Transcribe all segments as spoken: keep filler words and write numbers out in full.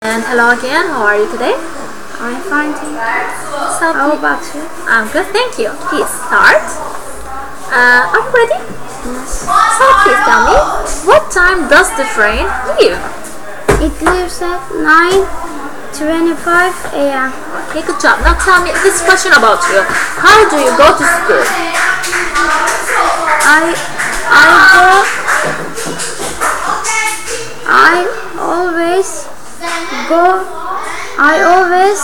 And hello again, how are you today? I'm fine, thank you. So How about you? I'm good, thank you. Please start. Uh, are you ready? Yes. So please tell me, what time does the train leave? It leaves at nine twenty-five a m Okay, good job. Now tell me this question about you. How do you go to school? I I go I always go I always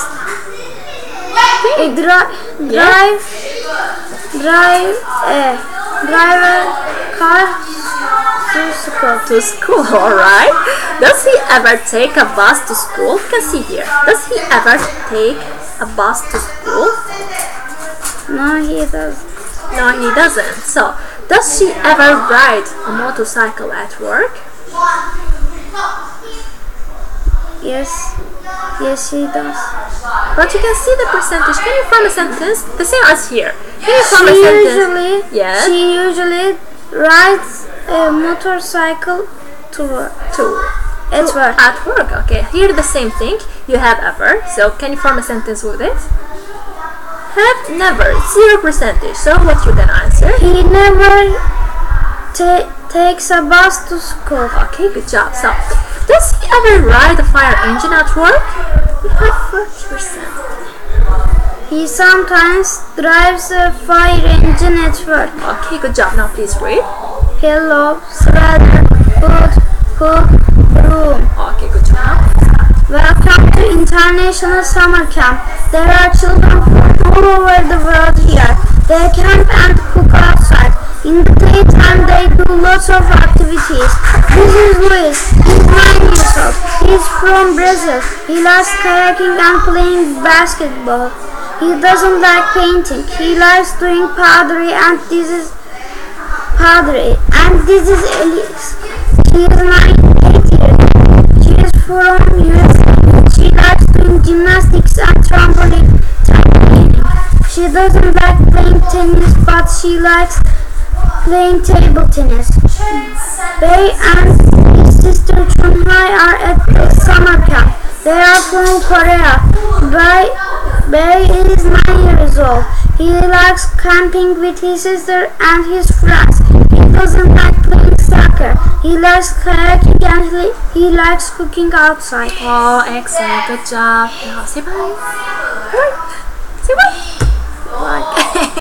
dri- drive drive uh, drive a car to school. To school, alright. Does he ever take a bus to school? You can see here. Does he ever take a bus to school? No, he does. No, he doesn't. So, does she ever ride a motorcycle at work? Yes, yes, he does. But you can see the percentage. Can you form a sentence? The same as here. Can you form She a sentence? usually Yes. she usually rides a motorcycle to work. To At work. At work, okay. Here the same thing. You have ever. So can you form a sentence with it? Have never. Zero percentage. So what you gonna answer? He never ta- takes a bus to school. Okay, good job. So does he ever ride a fire engine at work? You have forty percent. He sometimes drives a fire engine at work. Okay, good job. Now please read. Hello, sweater, hood, hook, broom. Okay, good job. Welcome to International Summer Camp. There are children from all over the world here. They camp and cook outside. In the daytime they do lots of activities. This is Luis. He's nine years old. He's from Brazil. He loves kayaking and playing basketball. He doesn't like painting. He likes doing pottery, and this is pottery. And this is Elise. She is nine, eight years old. She is from U S A. She likes doing gymnastics and trampoline. trampolining. She doesn't like playing tennis, but she likes playing table tennis. Bei and his sister Chunhai are at the summer camp. They are from Korea. Bei, Bei is nine years old. He likes camping with his sister and his friends. He doesn't like playing soccer. He likes kayaking and he, he likes cooking outside. Oh, excellent. Good job. Now say bye. Bye. Say bye. Bye.